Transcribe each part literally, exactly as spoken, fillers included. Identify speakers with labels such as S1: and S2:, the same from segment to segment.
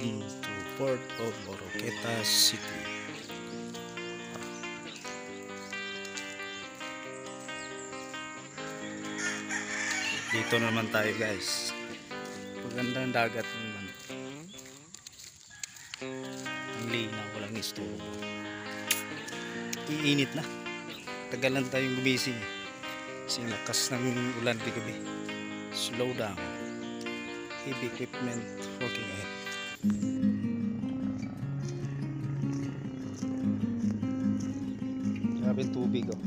S1: Welcome to Port of Oroqueta City. Dito naman tayo guys. Magandang dagat naman. Ang linaw, walang istorbo. Iinit na. Tagalan tayong gumising. Kasi lakas ng ulan di gabi. Slow down. Heavy equipment working ahead. Grabe tubig oh.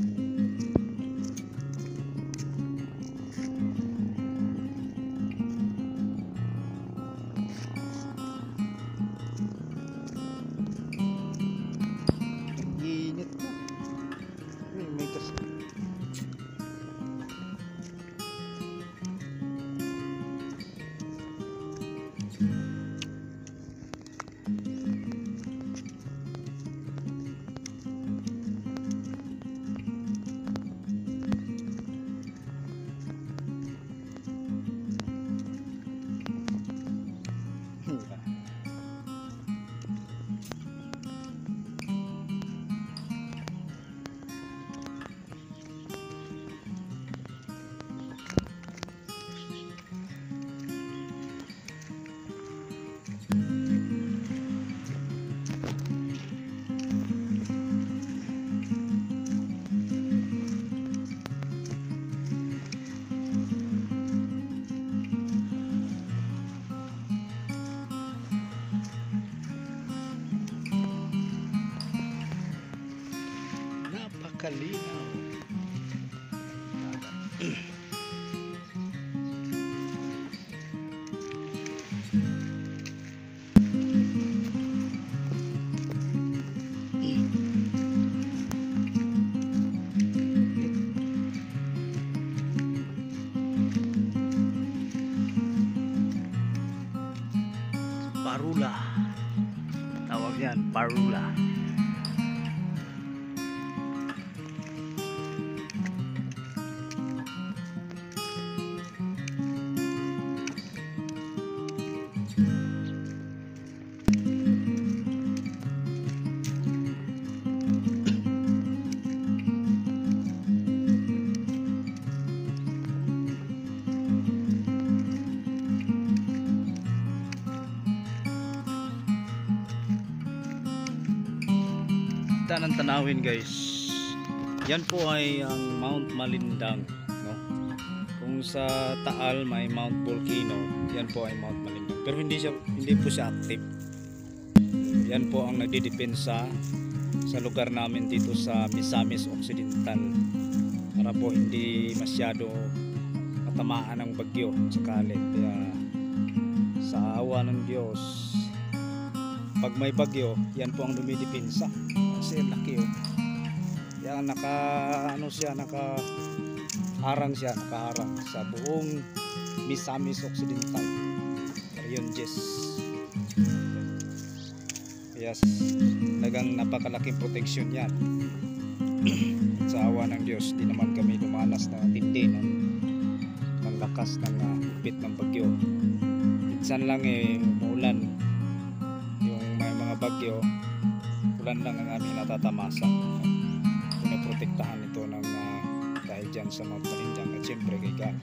S1: Init na. May meters. Napakalinaw. Parula. Tawag yan, parula. Ng tanawin guys, yan po ay ang Mount Malindang, no? Kung sa Taal may Mount Volcano, yan po ay Mount Malindang, pero hindi siya hindi po siya active. Yan po ang nagdidepensa sa lugar namin dito sa Misamis Occidental para po hindi masyado matamaan ng bagyo sakali. Kaya sa awa ng Diyos, pag may bagyo, yan po ang dumidepensa. Kasi laki oh. Yan naka ano siya, naka harang siya, nakaharang sa buong Misamis Occidental. Ayun, yes. Yes. Nagang napakalaking protection yan. Sa awa ng Diyos, di naman kami dumanas na tindi ng, ng lakas ng uh, hupit ng bagyo. Minsan lang eh, umuulan. Yung may mga bagyo, ulan lang ang aming natatamasa. Pinaprotektahan ito ng uh, dahil dyan sa Mount Malindang at siyempre kay God.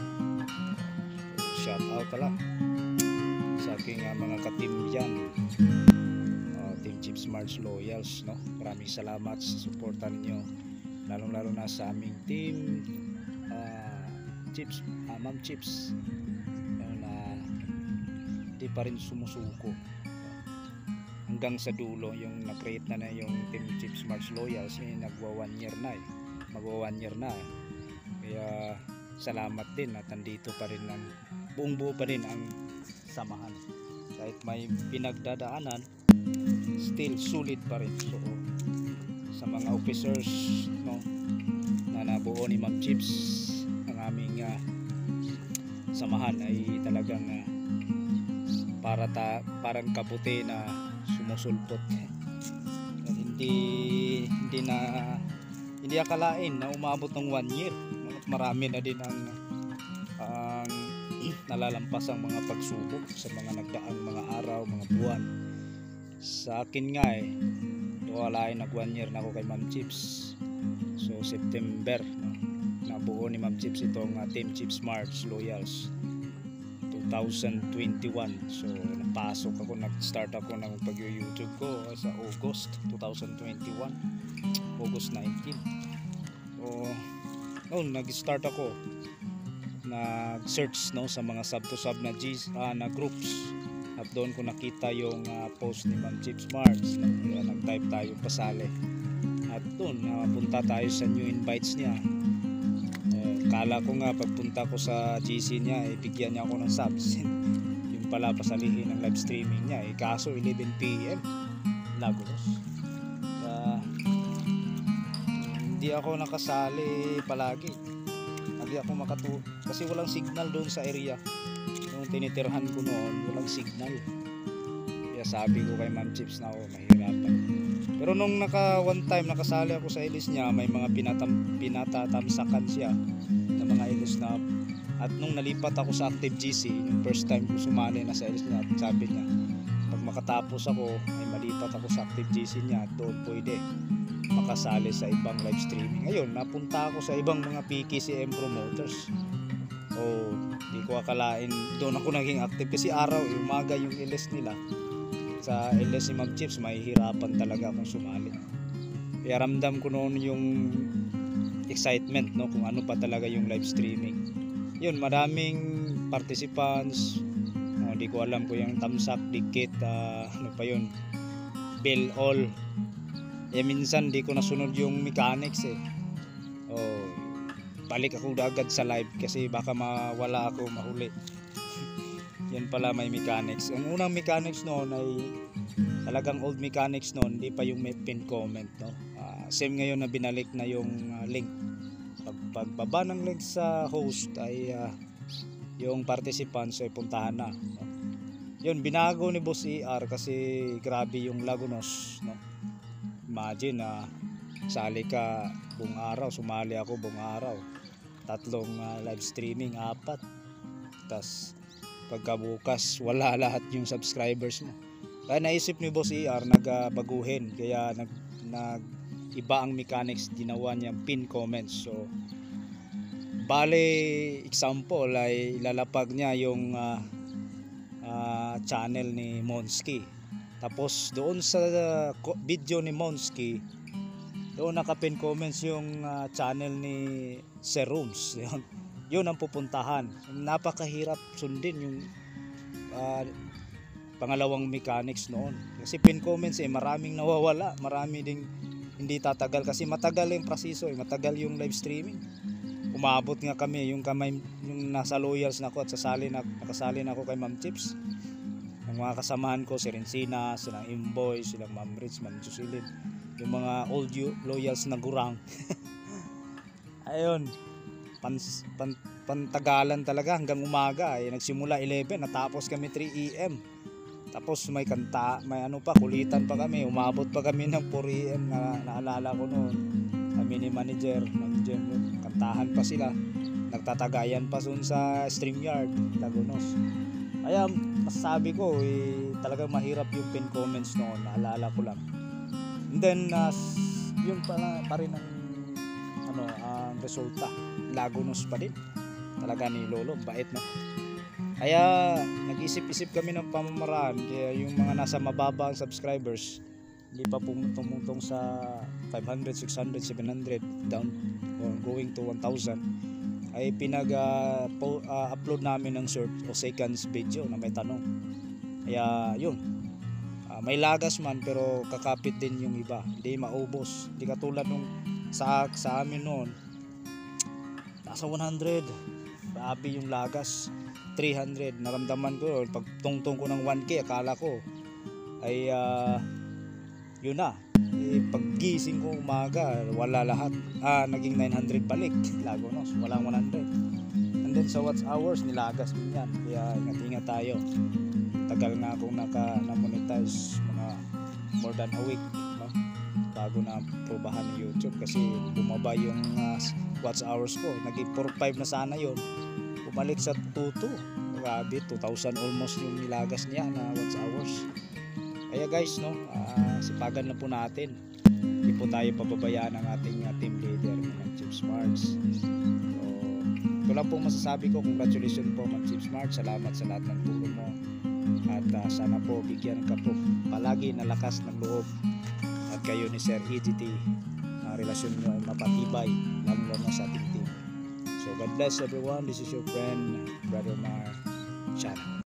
S1: So, shout out pala sa aking uh, mga ka-team dyan, uh, Team Chips March Loyals, no? Maraming salamat sa suporta ninyo, lalong lalo na sa aming team uh, Chips, uh, Ma'am Chips na di pa rin sumusuko hanggang sa dulo. Yung na-create na na yung Team Chips March Loyals, eh, nagwa one year na eh. Magwa one year na eh. Kaya salamat din at nandito pa rin ang buong buo pa rin ang samahan. Kahit may pinagdadaanan, still sulit pa rin. So sa mga officers, no, na nabuo ni Ma'am Chips, ang aming uh, samahan ay talagang uh, para ta parang kaputi na sumusulpot. Hindi hindi na hindi akalain na umabot ng one year. Marami na din ang ang nalalampas ang mga pagsubok sa mga nagdaang mga araw, mga buwan. Sa akin nga eh, wala ay nag one year na ako kay Ma'am Chips. So September, no? Nabuo ni Ma'am Chips itong uh, Team Chips March Loyals twenty twenty-one. So napasok ako, nag-start ako ng pag-YouTube ko sa August twenty twenty-one, August nineteen. So noon nag-start ako, nag-search no sa mga sub to sub na G's, uh, na groups, at doon ko nakita yung uh, post ni Ma'am Chips March, no? Kaya nag-type tayo pasali, at doon napunta uh, tayo sa new invites niya. Kala ko nga pagpunta ko sa G C niya, eh, bigyan niya ako ng subs. Yung pala pasalihin ng live streaming niya, eh, kaso eleven p m Lagos. Uh, hindi ako nakasali palagi. Hindi ako makatu kasi walang signal doon sa area. Nung tinitirhan ko noon, walang signal. Kaya sabi ko kay Ma'am Chips na ako, mahirapan. Pero nung naka one time nakasali ako sa ilis niya, may mga pinatam, pinatatamsakan siya na mga ilis na, at nung nalipat ako sa Active G C, yung first time ko sumali na sa ilis niya, sabi niya pag makatapos ako ay malipat ako sa Active G C niya, at doon pwede makasali sa ibang live streaming. Ngayon napunta ako sa ibang mga P K C M promoters. So di ko akalain doon ako naging active, kasi araw eh, umaga yung ilis nila. Sa L S ni Ma'am Chips, mahihirapan talaga akong sumali. Kaya ramdam ko noon yung excitement, no, kung ano pa talaga yung live streaming. Yun, maraming participants. No, di ko alam ko yung tamsak, dikit, uh, ano pa yun, bell all. Eh minsan di ko nasunod yung mechanics eh. Oh, balik ako agad sa live kasi baka mawala ako, mahuli. Yan pala, may mechanics. Ang unang mechanics noon ay talagang old mechanics noon, hindi pa yung may pin comment, no. Uh, same ngayon na binalik na yung uh, link. Pag pagbaba ng link sa host ay uh, yung participants ay puntahan na, no? Yun, binago ni Boss E R kasi grabe yung Lagunos, no. Imagine na uh, sali ka buong araw, sumali ako buong araw, tatlong uh, live streaming, apat, tas pagkabukas wala lahat yung subscribers mo. Kaya naisip ni Boss E R nagbaguhin, kaya nag, nag iba ang mechanics, ginawa niya pin comments. So bale, example ay ilalapag niya yung uh, uh, channel ni Monski, tapos doon sa uh, video ni Monski, doon naka-pin comments yung uh, channel ni Sir Rooms. Yun ang pupuntahan. Napakahirap sundin yung uh, pangalawang mechanics noon. Kasi pin comments eh, maraming nawawala, marami ding hindi tatagal kasi matagal yung proseso eh, matagal yung live streaming. Umabot nga kami, yung kamay, yung nasa Loyals na ako at sasali na, nakasali na ako kay Ma'am Chips. Ang mga kasamahan ko, si Rencina, silang Imboy, silang Ma'am Rich, Ma'am Jocelyn, yung mga old Loyals na gurang. Ayun. Pan, pan, pantagalan talaga hanggang umaga eh. Nagsimula eleven, natapos kami three a m Tapos may kanta, may ano pa, kulitan pa kami, umabot pa kami ng four a m na naalala ko noon. Kami ni manager, manager noon, kantahan pa sila, nagtatagayan pa soon sa StreamYard, Lagunos. Kaya masasabi ko eh, talagang mahirap yung pin comments noon, naalala ko lang. And then uh, yun pa, pa rin ang ano, ang uh, resulta, Lagunos pa din talaga ni Lolo, bait, no. Kaya nag-isip-isip kami ng pamamaraan, kaya yung mga nasa mababa ang subscribers, hindi pa pumutong-mutong sa five hundred, six hundred, seven hundred down or going to one thousand, ay pinag uh, po, uh, upload namin ng short o seconds video na may tanong. Kaya yun, uh, may lagas man pero kakapit din yung iba, hindi maubos, hindi katulad nung sa, sa amin noon nasa one hundred, grabe yung lagas. Three hundred, naramdaman ko pag tungtong ko ng one K, akala ko ay uh, yun na, eh, paggising ko umaga wala lahat, ah, naging nine hundred balik, Lagunos, walang one hundred. And then sa watch hours nilagas din yan, kaya ingat-ingat tayo. Tagal na akong naka na-monetize, mga more than a week, no? Bago na probahan ng YouTube kasi bumaba yung uh, watch hours ko, naging four five na sana yun, bumalik sa two two. grabe, two thousand almost yung nilagas niya na watch hours. Kaya guys, no, ah, sipagan na po natin. Hindi po tayo pababayaan ng ating uh, team leader, Ma'am Chief Smarts. So, ito lang pong masasabi ko. Congratulations po, Ma'am Chief Smarts. Salamat sa lahat ng tulong mo. At uh, sana po bigyan ka po palagi na lakas ng loob. At kayo ni Sir E G T, ang relasyon nyo ay mapatibay, lalo-lalo sa ating team. So God bless everyone. This is your friend, Brother Mar Chan.